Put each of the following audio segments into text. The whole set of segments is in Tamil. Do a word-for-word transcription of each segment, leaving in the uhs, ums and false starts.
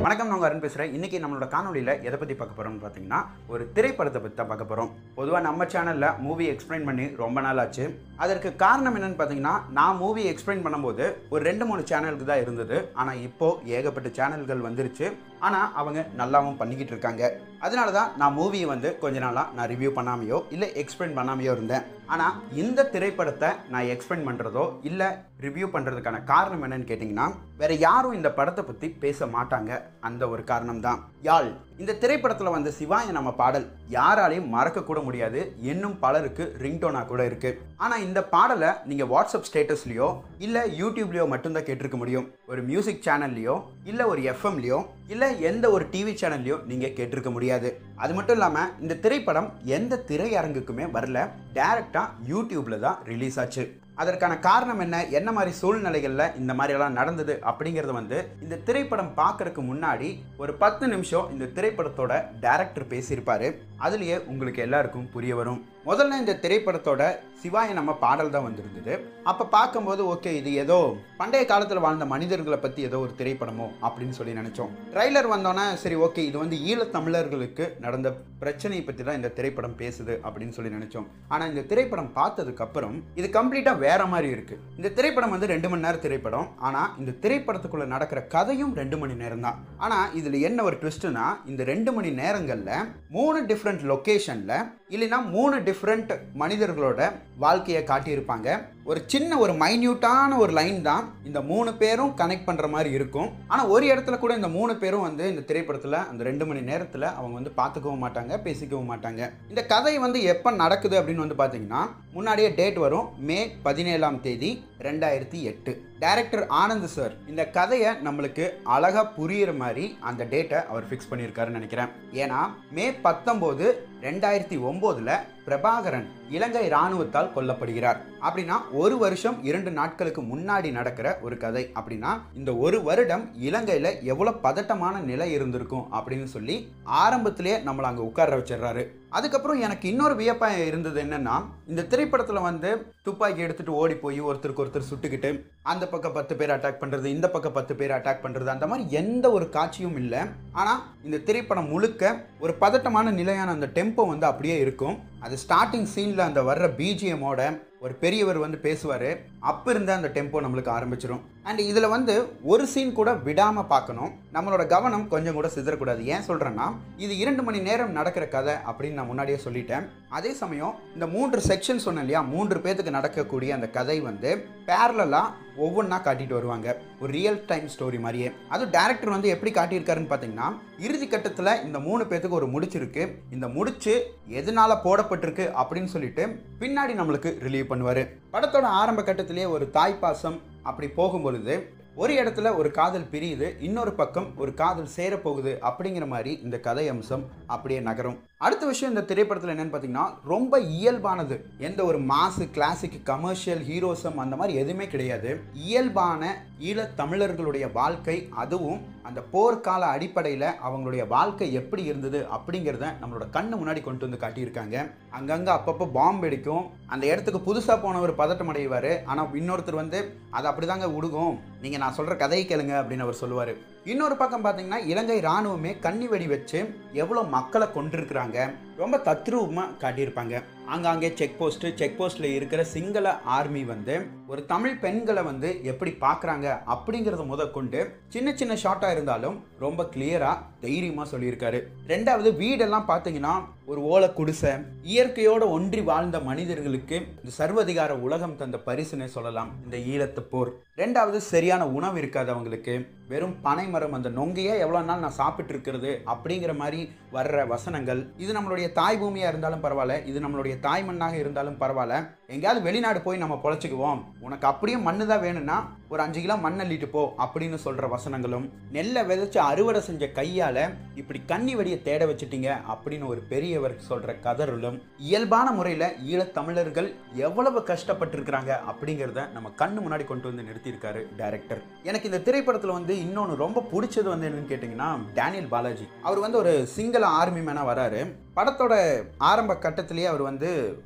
வணக்கம், நான் அருண் பேசுகிறேன். இன்றைக்கி நம்மளோட காணொலியில் எதை பற்றி பார்க்க போகிறோம்னு பார்த்தீங்கன்னா, ஒரு திரைப்படத்தை பற்றி தான் பார்க்க போகிறோம். பொதுவாக நம்ம சேனலில் மூவி எக்ஸ்பிளைன் பண்ணி ரொம்ப நாள் ஆச்சு. அதற்கு காரணம் என்னென்னு பார்த்தீங்கன்னா, நான் மூவி எக்ஸ்பிளைன் பண்ணும்போது ஒரு ரெண்டு மூணு சேனலுக்கு தான் இருந்தது. ஆனால் இப்போது ஏகப்பட்ட சேனல்கள் வந்துருச்சு. ஆனால் அவங்க நல்லாவும் பண்ணிக்கிட்டு இருக்காங்க. அதனால தான் நான் மூவியை வந்து கொஞ்ச நாளாக நான் ரிவ்யூ பண்ணாமையோ இல்லை எக்ஸ்பிளைன் பண்ணாமையோ இருந்தேன். ஆனால் இந்த திரைப்படத்தை நான் எக்ஸ்பிளைன் பண்ணுறதோ இல்லை ரிவ்யூ பண்ணுறதுக்கான காரணம் என்னன்னு கேட்டிங்கன்னா, வேற யாரும் இந்த படத்தை பற்றி பேச மாட்டாங்க. அந்த ஒரு காரணம் தான் யாழ். இந்த திரைப்படத்தில் வந்து சிவாய நம்ம பாடல் யாராலையும் மறக்க கூட முடியாது. இன்னும் பலருக்கு ரிங்டோனா கூட இருக்கு. ஆனால் இந்த பாடலை நீங்கள் வாட்ஸ்அப் ஸ்டேட்டஸ்லையோ இல்லை யூடியூப்லையோ மட்டும்தான் கேட்டிருக்க முடியும். ஒரு மியூசிக் சேனல்லையோ இல்லை ஒரு எஃப்எம்லையோ இல்லை எந்த ஒரு டிவி சேனல்லையோ நீங்கள் கேட்டிருக்க முடியாது. அது மட்டும் இல்லாமல் இந்த திரைப்படம் எந்த திரையரங்குக்குமே வரல. டைரக்டாக யூடியூப்ல தான் ரிலீஸ் ஆச்சு. அதற்கான காரணம் என்ன, என்ன மாதிரி சூழ்நிலைகளில் இந்த மாதிரியெல்லாம் நடந்தது அப்படிங்கிறத வந்து இந்த திரைப்படம் பார்க்கறதுக்கு முன்னாடி ஒரு பத்து நிமிஷம் இந்த திரைப்படத்தோட டைரக்டர் பேசியிருப்பாரு. அதுலேயே உங்களுக்கு எல்லாருக்கும் புரிய வரும். முதல்ல இந்த திரைப்படத்தோட சிவாய நம்ம பாடல் தான் வந்திருந்தது. அப்போ பார்க்கும்போது ஓகே, இது ஏதோ பண்டைய காலத்தில் வாழ்ந்த மனிதர்களை பற்றி ஏதோ ஒரு திரைப்படமோ அப்படின்னு சொல்லி நினச்சோம். ட்ரைலர் வந்தோன்னே சரி ஓகே, இது வந்து ஈழத்தமிழர்களுக்கு நடந்த பிரச்சனையை பற்றி தான் இந்த திரைப்படம் பேசுது அப்படின்னு சொல்லி நினச்சோம். ஆனால் இந்த திரைப்படம் பார்த்ததுக்கு அப்புறம் இது கம்ப்ளீட்டாக வேற மாதிரி இருக்கு. இந்த திரைப்படம் வந்து ரெண்டு மணி நேரம் திரைப்படம். ஆனால் இந்த திரைப்படத்துக்குள்ள நடக்கிற கதையும் ரெண்டு மணி நேரம் தான். ஆனால் இதில் என்ன ஒரு ட்விஸ்ட்னா, இந்த ரெண்டு மணி நேரங்களில் மூணு டிஃப்ரெண்ட் லொக்கேஷனில் இல்லைன்னா மூணு டிஃப்ரெண்ட் மனிதர்களோட வாழ்க்கையை காட்டியிருப்பாங்க. ஒரு சின்ன ஒரு மைன்யூட்டான ஒரு லைன் தான் இந்த மூணு பேரும் கனெக்ட் பண்ணுற மாதிரி இருக்கும். ஆனால் ஒரு இடத்துல கூட இந்த மூணு பேரும் வந்து இந்த திரைப்படத்தில் அந்த ரெண்டு மணி நேரத்தில் அவங்க வந்து பார்த்துக்கவும் மாட்டாங்க, பேசிக்கவும் மாட்டாங்க. இந்த கதை வந்து எப்போ நடக்குது அப்படின்னு வந்து பார்த்தீங்கன்னா, முன்னாடியே டேட் வரும். மே பதினேழாம் தேதி ரெண்டாயிரத்தி எட்டு. டைரக்டர் ஆனந்த் சார் இந்த கதையை நம்மளுக்கு அழகா புரியுற மாதிரி அந்த டேட்டை அவர் ஃபிக்ஸ் பண்ணியிருக்காருன்னு நினைக்கிறேன். ஏன்னா மே பத்தொன்பது ரெண்டாயிரத்தி ஒன்பதுல பிரபாகரன் இலங்கை இராணுவத்தால் கொல்லப்படுகிறார். அப்படின்னா ஒரு வருஷம் இரண்டு நாட்களுக்கு முன்னாடி நடக்கிற ஒரு கதை. அப்படின்னா இந்த ஒரு வருடம் இலங்கையில எவ்வளவு பதட்டமான நிலை இருந்திருக்கும் அப்படின்னு சொல்லி ஆரம்பத்திலேயே நம்மளை அங்க உட்கார வச்சிடறாரு. அதுக்கப்புறம் எனக்கு இன்னொரு வியப்பா இருந்தது என்னன்னா, இந்த திரைப்படத்துல வந்து துப்பாக்கி எடுத்துட்டு ஓடி போய் ஒருத்தருக்கு ஒருத்தர் சுட்டுக்கிட்டு அந்த பக்கம் பத்து பேர் அட்டாக் பண்றது, இந்த பக்கம் பத்து பேர் அட்டாக் பண்றது, அந்த மாதிரி எந்த ஒரு காட்சியும் இல்லை. ஆனா இந்த திரைப்படம் முழுக்க ஒரு பதட்டமான நிலையான அந்த டெம்போ வந்து அப்படியே இருக்கும். அது ஸ்டார்டிங் சீன்ல அந்த வர்ற பிஜிஎமோட ஒரு பெரியவர் வந்து பேசுவார். அப்போ இருந்த அந்த டெம்போ நம்மளுக்கு ஆரம்பிச்சிடும். அண்ட் இதில் வந்து ஒரு சீன் கூட விடாமல் பார்க்கணும். நம்மளோட கவனம் கொஞ்சம் கூட சிதறக்கூடாது. ஏன் சொல்கிறேன்னா, இது இரண்டு மணி நேரம் நடக்கிற கதை அப்படின்னு நான் முன்னாடியே சொல்லிட்டேன். அதே சமயம் இந்த மூன்று செக்ஷன் சொன்னேன் இல்லையா, மூன்று பேத்துக்கு நடக்கக்கூடிய அந்த கதை வந்து பேரலாக ஒவ்வொன்றா காட்டிட்டு வருவாங்க. ஒரு ரியல் டைம் ஸ்டோரி மாதிரியே. அதுவும் டைரக்டர் வந்து எப்படி காட்டியிருக்காருன்னு பார்த்தீங்கன்னா, இறுதி கட்டத்தில் இந்த மூணு பேத்துக்கு ஒரு முடிச்சிருக்கு. இந்த முடிச்சு எதனால போடப்பட்டிருக்கு அப்படின்னு சொல்லிட்டு பின்னாடி நம்மளுக்கு ரிலீவ் பண்ணுவார். படத்தோட ஆரம்ப கட்டத்திலேயே ஒரு தாய் பாசம் அப்படி போகும்பொழுது ஒரு இடத்துல ஒரு காதல் பிரியுது, இன்னொரு பக்கம் ஒரு காதல் சேரப்போகுது அப்படிங்கிற மாதிரி இந்த கதை அம்சம் அப்படியே நகரும். அடுத்த விஷயம் இந்த திரைப்படத்தில் என்னன்னு பார்த்தீங்கன்னா, ரொம்ப இயல்பானது. எந்த ஒரு மாசு கிளாசிக் கமர்ஷியல் ஹீரோசம் அந்த மாதிரி எதுவுமே கிடையாது. இயல்பான ஈழத் தமிழர்களுடைய வாழ்க்கை, அதுவும் அந்த போர்க்கால அடிப்படையில் அவங்களுடைய வாழ்க்கை எப்படி இருந்தது அப்படிங்கிறத நம்மளோட கண்ணு முன்னாடி கொண்டு வந்து காட்டியிருக்காங்க. அங்கங்கே அப்பப்போ பாம்பு வெடிக்கும். அந்த இடத்துக்கு புதுசாக போனவர் பதட்டம் அடைவார். ஆனால் இன்னொருத்தர் வந்து அதை அப்படிதாங்க விடுகும், நீங்கள் நான் சொல்கிற கதையை கேளுங்க அப்படின்னு அவர் சொல்லுவார். இன்னொரு பக்கம் பார்த்தீங்கன்னா, இலங்கை இராணுவமே கண்ணி வெடி வச்சு எவ்வளோ மக்களை கொண்டிருக்கிறாங்க ரொம்ப தத்ரூபமாக காட்டியிருப்பாங்க. ஆங்காங்கே செக் போஸ்ட்டு செக் போஸ்ட்டில் இருக்கிற சிங்கள ஆர்மி வந்து ஒரு தமிழ் பெண்களை வந்து எப்படி பார்க்குறாங்க அப்படிங்கிறத முதற்கொண்டு சின்ன சின்ன ஷார்ட்டாக இருந்தாலும் ரொம்ப கிளியராக தைரியமாக சொல்லியிருக்காரு. ரெண்டாவது, வீடெல்லாம் பார்த்தீங்கன்னா ஒரு ஓலை குடிசை, இயற்கையோடு ஒன்றி வாழ்ந்த மனிதர்களுக்கு இந்த சர்வதிகார உலகம் தந்த பரிசுனே சொல்லலாம் இந்த ஈழத்து போர். ரெண்டாவது, சரியான உணவு இருக்காது அவங்களுக்கு. வெறும் பனை மரம், அந்த நொங்கையே எவ்வளோ நாள் நான் சாப்பிட்டு இருக்கிறது அப்படிங்கிற மாதிரி வர்ற வசனங்கள். இது நம்மளுடைய தாய் பூமியாக இருந்தாலும் பரவாயில்ல, இது நம்மளுடைய தாய் மண்ணாக இருந்தாலும் பரவாயில்ல, எங்கேயாவது வெளிநாடு போய் நம்ம பொழைச்சிக்குவோம், உனக்கு அப்படியே மண்ணு தான் வேணும்னா ஒரு அஞ்சு கிலோ மண் அள்ளிட்டு போ அப்படின்னு சொல்கிற வசனங்களும், நெல்லை விதைச்சு அறுவடை செஞ்ச கையால் இப்படி கண்ணி வெடியை தேட வச்சுட்டீங்க அப்படின்னு ஒரு பெரியவர் சொல்கிற கதறலும், இயல்பான முறையில் ஈழத்தமிழர்கள் எவ்வளவு கஷ்டப்பட்டிருக்கிறாங்க அப்படிங்கிறத நம்ம கண்ணு முன்னாடி கொண்டு வந்து நிறுத்தியிருக்காரு டைரக்டர். எனக்கு இந்த திரைப்படத்தில் வந்து இன்னொன்று ரொம்ப பிடிச்சது வந்து என்னன்னு கேட்டிங்கன்னா, டேனியல் பாலாஜி. அவர் வந்து ஒரு சிங்கள ஆர்மி மேனாக வராரு. படத்தோட ஆரம்ப கட்டத்திலேயே அவர் வந்து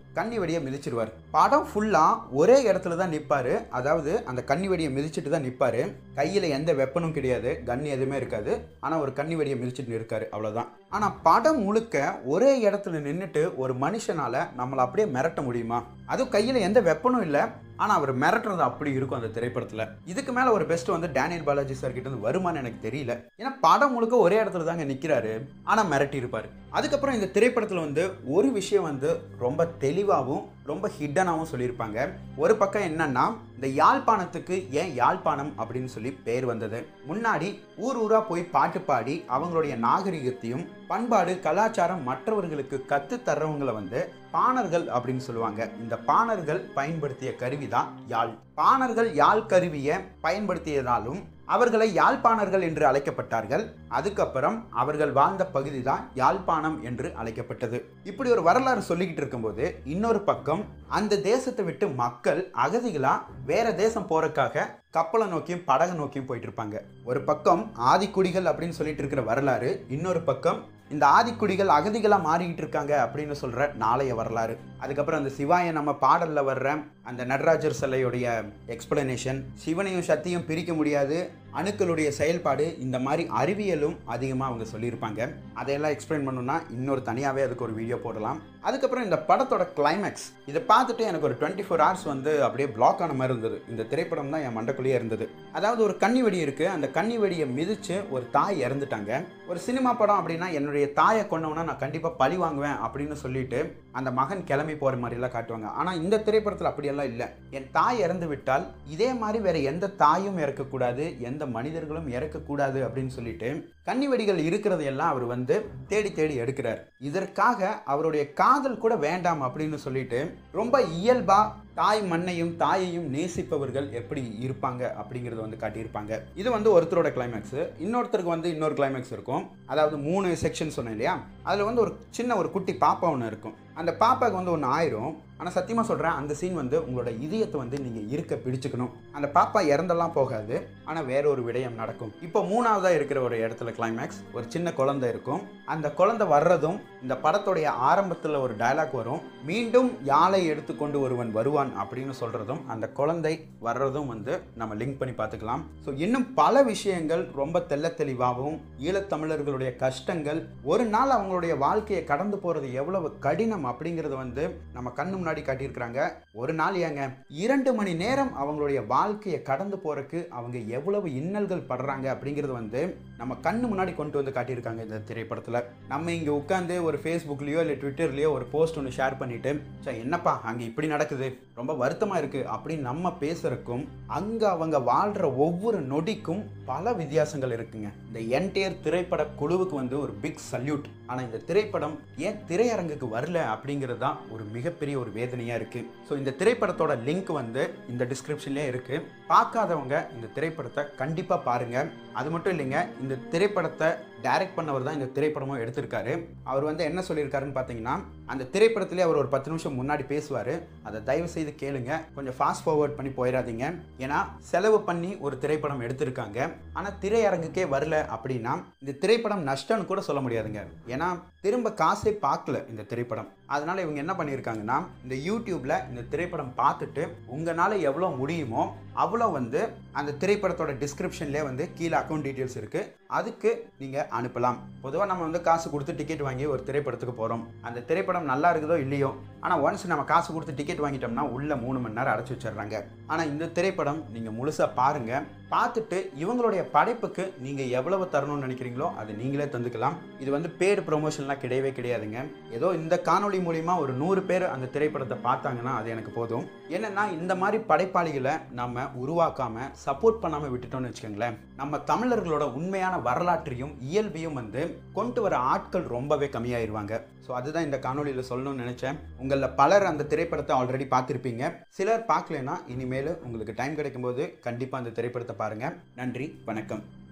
கன்னி வெடியை மிதிச்சிருவார். படம் ஃபுல்லா ஒரே இடத்துல தான் நிற்பாரு. அதாவது அந்த கன்னி வெடியை மிதிச்சுட்டு தான் நிற்பாரு. கையில் எந்த வெப்பனும் கிடையாது, கன் எதுவுமே இருக்காது. ஆனால் ஒரு கன்னி வெடியை மிதிச்சுட்டு இருக்காரு, அவ்வளோதான். ஆனால் படம் முழுக்க ஒரே இடத்துல நின்றுட்டு ஒரு மனுஷனால நம்மளை அப்படியே மிரட்ட முடியுமா? அதுவும் கையில் எந்த வெப்பனும் இல்லை, ஆனால் அவர் மிரட்டுறது அப்படி இருக்கும் அந்த திரைப்படத்தில். இதுக்கு மேலே ஒரு பெஸ்ட் வந்து டேனியல் பாலாஜி சார் கிட்ட இருந்து வருமானு எனக்கு தெரியல. ஏன்னா படம் முழுக்க ஒரே இடத்துல தாங்க நிற்கிறாரு, ஆனால் மிரட்டி இருப்பார். அதுக்கப்புறம் இந்த திரைப்படத்தில் வந்து ஒரு விஷயம் வந்து ரொம்ப தெளிவாகவும் ரொம்ப ஹிட்டனாகவும் சொல்லியிருப்பாங்க. ஒரு பக்கம் என்னன்னா, இந்த யாழ்ப்பாணத்துக்கு ஏன் யாழ்ப்பாணம் அப்படின்னு சொல்லி பேர் வந்தது. முன்னாடி ஊர் ஊரா போய் பாட்டு பாடி அவங்களுடைய நாகரிகத்தையும் பண்பாடு கலாச்சாரம் மற்றவர்களுக்கு கத்து தர்றவங்களை வந்து பாணர்கள் அப்படின்னு சொல்லுவாங்க. இந்த பாணர்கள் பயன்படுத்திய கருவி தான் யாழ். பாணர்கள் யாழ் கருவியை பயன்படுத்தியதாலும் அவர்களை யாழ்ப்பாணர்கள் என்று அழைக்கப்பட்டார்கள். அதுக்கப்புறம் அவர்கள் வாழ்ந்த பகுதி தான் யாழ்ப்பாணம் என்று அழைக்கப்பட்டது. இப்படி ஒரு வரலாறு சொல்லிக்கிட்டு இருக்கும்போது இன்னொரு பக்கம் அந்த தேசத்தை விட்டு மக்கள் அகதிகளா வேற தேசம் போறதுக்காக கப்பலை நோக்கியும் படகை நோக்கியும் போயிட்டு இருப்பாங்க. ஒரு பக்கம் ஆதிக்குடிகள் அப்படின்னு சொல்லிட்டு இருக்கிற வரலாறு, இன்னொரு பக்கம் இந்த ஆதிக்குடிகள் அகதிகளாக மாறிக்கிட்டு இருக்காங்க அப்படின்னு சொல்கிற நாளைய வரலாறு. அதுக்கப்புறம் அந்த சிவாய நம்ம பாடலில் வர்ற அந்த நடராஜர் சிலையுடைய எக்ஸ்பிளனேஷன், சிவனையும் சக்தியும் பிரிக்க முடியாது, அணுக்களுடைய செயல்பாடு, இந்த மாதிரி அறிவியலும் அதிகமாக அவங்க சொல்லியிருப்பாங்க. அதையெல்லாம் எக்ஸ்பிளைன் பண்ணணும்னா இன்னொரு தனியாகவே அதுக்கு ஒரு வீடியோ போடலாம். அதுக்கப்புறம் இந்த படத்தோட கிளைமேக்ஸ் இதை பார்த்துட்டு எனக்கு ஒரு டுவெண்ட்டி ஃபோர் ஹவர்ஸ் வந்து அப்படியே பிளாக் ஆன மாதிரி இருந்தது. இந்த திரைப்படம் தான் என் மண்டக்குள்ளேயே இருந்தது. அதாவது ஒரு கன்னி வெடி இருக்குது, அந்த கன்னி வெடியை மிதித்து ஒரு தாய் இறந்துட்டாங்க. ஒரு சினிமா படம் அப்படின்னா என்னுடைய தாயை கொண்டவனா நான் கண்டிப்பாக பழி வாங்குவேன் அப்படின்னு சொல்லிட்டு அந்த மகன் கிளம்பி போகிற மாதிரிலாம் காட்டுவாங்க. ஆனால் இந்த திரைப்படத்தில் அப்படியெல்லாம் இல்லை. என் தாய் இறந்து விட்டால் இதே மாதிரி வேற எந்த தாயும் இறக்கக்கூடாது, எந்த மனிதர்களும் இறக்கக்கூடாது அப்படின்னு சொல்லிட்டு கன்னி வெடிகள் இருக்கிறது எல்லாம் அவர் வந்து தேடி தேடி எடுக்கிறார். இதற்காக அவருடைய காதல் கூட வேண்டாம் அப்படின்னு சொல்லிட்டு ரொம்ப இயல்பா தாய் மண்ணையும் தாயையும் நேசிப்பவர்கள் எப்படி இருப்பாங்க அப்படிங்கிறத வந்து காட்டியிருப்பாங்க. இது வந்து ஒருத்தரோட கிளைமேக்ஸ். இன்னொருத்தருக்கு வந்து இன்னொரு கிளைமேக்ஸ் இருக்கும். அதாவது மூணு செக்ஷன் சொன்னேன் இல்லையா, அதில் வந்து ஒரு சின்ன ஒரு குட்டி பாப்பா ஒன்று இருக்கும். அந்த பாப்பாவுக்கு வந்து ஒன்று ஆயிரும். ஆனால் சத்தியமாக சொல்கிறேன், அந்த சீன் வந்து உங்களோட இதயத்தை வந்து நீங்கள் இருக்க பிடிச்சுக்கணும். அந்த பாப்பா இறந்தெல்லாம் போகாது, ஆனால் வேற ஒரு விடயம் நடக்கும். இப்போ மூணாவதாக இருக்கிற ஒரு இடத்துல கிளைமேக்ஸ், ஒரு சின்ன குழந்தை இருக்கும். அந்த குழந்தை வர்றதும் இந்த படத்துடைய ஆரம்பத்தில் ஒரு டயலாக் வரும், மீண்டும் யாழை எடுத்துக்கொண்டு ஒருவன் வருவான் அப்படின்னு சொல்கிறதும் அந்த குழந்தை வர்றதும் வந்து நம்ம லிங்க் பண்ணி பார்த்துக்கலாம். ஸோ இன்னும் பல விஷயங்கள் ரொம்ப தெள்ள தெளிவாகவும் ஈழத்தமிழர்களுடைய கஷ்டங்கள், ஒரு நாள் அவங்களுடைய வாழ்க்கையை கடந்து போகிறது எவ்வளவு கடினம் அப்படிங்கிறது வந்து நம்ம கண்ணு முன்னாடி காட்டியிருக்கிறாங்க. ஒரு நாள் ஏங்க இரண்டு மணி நேரம் அவங்களுடைய வாழ்க்கையை கடந்து போறதுக்கு அவங்க எவ்வளவு இன்னல்கள் படுறாங்க அப்படிங்கிறது வந்து நம்ம கண்ணு முன்னாடி கொண்டு வந்து காட்டியிருக்காங்க இந்த திரைப்படத்தில். நம்ம இங்கே உட்காந்து ஒரு ஃபேஸ்புக்லேயோ இல்லை ட்விட்டர்லேயோ ஒரு போஸ்ட் ஒன்று ஷேர் பண்ணிட்டு என்னப்பா அங்கே இப்படி நடக்குது, ரொம்ப வருத்தமாக இருக்குது அப்படின்னு நம்ம பேசுறதுக்கும் அங்கே அவங்க வாழ்கிற ஒவ்வொரு நொடிக்கும் பல வித்தியாசங்கள் இருக்குங்க. இந்த என்டையர் திரைப்பட குழுவுக்கு வந்து ஒரு பிக் சல்யூட். ஆனால் இந்த திரைப்படம் ஏன் திரையரங்குக்கு வரல அப்படிங்கிறது தான் ஒரு மிகப்பெரிய ஒரு வேதனையாக இருக்குது. ஸோ இந்த திரைப்படத்தோட லிங்க் வந்து இந்த டிஸ்கிரிப்ஷன்லேயே இருக்குது. பார்க்காதவங்க இந்த திரைப்படத்தை கண்டிப்பாக பாருங்கள். அது மட்டும் இல்லைங்க, இந்த திரைப்படத்தை டைரக்ட் பண்ணவர் தான் இந்த திரைப்படமும் எடுத்திருக்காரு. அவர் வந்து என்ன சொல்லியிருக்காருன்னு பார்த்தீங்கன்னா, அந்த திரைப்படத்திலே அவர் ஒரு பத்து நிமிஷம் முன்னாடி பேசுவார், அதை தயவு செய்து கேளுங்க, கொஞ்சம் ஃபாஸ்ட் ஃபார்வர்ட் பண்ணி போயிடாதீங்க. ஏன்னா செலவு பண்ணி ஒரு திரைப்படம் எடுத்திருக்காங்க, ஆனால் திரையரங்குக்கே வரல அப்படின்னா இந்த திரைப்படம் நஷ்டம்னு கூட சொல்ல முடியாதுங்க. ஏன்னா திரும்ப காசே பார்க்கல இந்த திரைப்படம். அதனால இவங்க என்ன பண்ணியிருக்காங்கன்னா, இந்த யூடியூப்ல இந்த திரைப்படம் பார்த்துட்டு உங்களால் எவ்வளோ முடியுமோ அவ்வளோ வந்து அந்த திரைப்படத்தோட டிஸ்கிரிப்ஷன்லேயே வந்து கீழே அக்கௌண்ட் டீட்டெயில்ஸ் இருக்குது, அதுக்கு நீங்கள் அனுப்பலாம். பொதுவாக நம்ம வந்து காசு கொடுத்து டிக்கெட் வாங்கி ஒரு திரைப்படத்துக்கு போகிறோம், அந்த திரைப்படம் நல்லா இருக்குதோ இல்லையோ, ஆனால் ஒன்ஸ் நம்ம காசு கொடுத்து டிக்கெட் வாங்கிட்டோம்னா உள்ள மூணு மணி நேரம் அடைச்சி வச்சிடுறாங்க. ஆனால் இந்த திரைப்படம் நீங்கள் முழுசாக பாருங்கள், பார்த்துட்டு இவங்களுடைய படைப்புக்கு நீங்கள் எவ்வளவு தரணும்னு நினைக்கிறீங்களோ அதை நீங்களே தந்துக்கலாம். இது வந்து பெய்டு ப்ரொமோஷன்லாம் கிடையவே கிடையாதுங்க. ஏதோ இந்த காணொலி மூலிமா ஒரு நூறு பேர் அந்த திரைப்படத்தை பார்த்தாங்கன்னா அது எனக்கு போதும். என்னென்னா இந்த மாதிரி படைப்பாளிகளை நம்ம உருவாக்காம சப்போர்ட் பண்ணாமல் விட்டுட்டோம்னு வச்சுக்கோங்களேன், நம்ம தமிழர்களோட உண்மையான வரலாற்றையும் இயல்பையும் வந்து கொண்டு வர ஆட்கள் ரொம்பவே கம்மியாயிருவாங்க. ஸோ அதுதான் இந்த காணொலியில் சொல்லணும்னு நினச்சேன். உங்களில் பலர் அந்த திரைப்படத்தை ஆல்ரெடி பார்த்துருப்பீங்க, சிலர் பார்க்கலன்னா இனிமேல் உங்களுக்கு டைம் கிடைக்கும்போது கண்டிப்பாக அந்த திரைப்படத்தை பாருங்கள். நன்றி, வணக்கம்.